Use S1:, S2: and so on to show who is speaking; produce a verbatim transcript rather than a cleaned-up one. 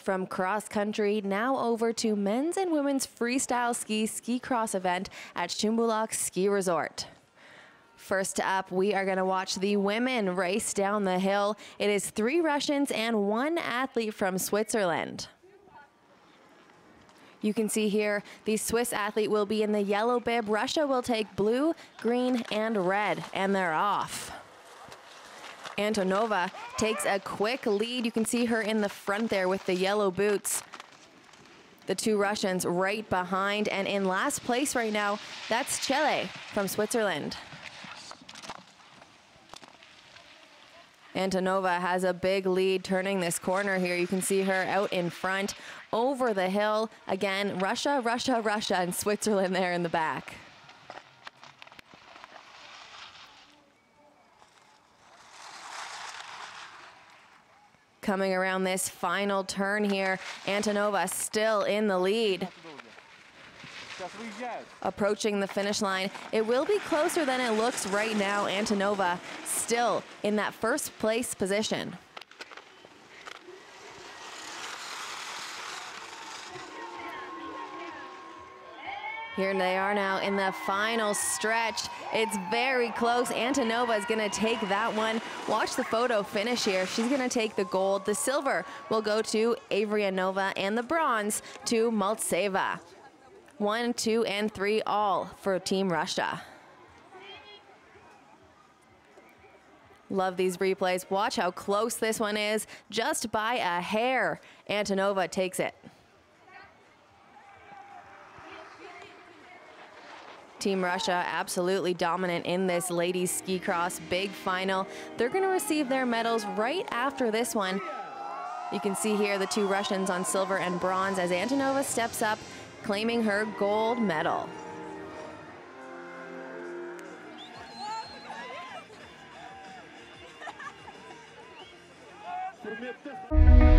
S1: from cross country, now over to men's and women's freestyle ski ski cross event at Shumbulak Ski Resort. First up, we are going to watch the women race down the hill. It is three Russians and one athlete from Switzerland. You can see here the Swiss athlete will be in the yellow bib. Russia will take blue, green, and red, and they're off. Antonova takes a quick lead. You can see her in the front there with the yellow boots. The two Russians right behind, and in last place right now, that's Chile from Switzerland. Antonova has a big lead turning this corner here. You can see her out in front over the hill. Again, Russia, Russia, Russia, and Switzerland there in the back. Coming around this final turn here, Antonova still in the lead. Approaching the finish line. It will be closer than it looks right now. Antonova still in that first place position. Here they are now in the final stretch. It's very close. Antonova is going to take that one. Watch the photo finish here. She's going to take the gold. The silver will go to Averyanova and the bronze to Maltseva. One, two, and three all for Team Russia. Love these replays. Watch how close this one is. Just by a hair, Antonova takes it. Team Russia absolutely dominant in this ladies ski cross big final. They're going to receive their medals right after this one. You can see here the two Russians on silver and bronze as Antonova steps up, claiming her gold medal.
S2: Thank you.